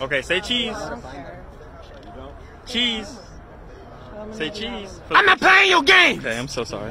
Okay, say cheese. Cheese. Say cheese. I'm not playing your game. Okay, I'm so sorry.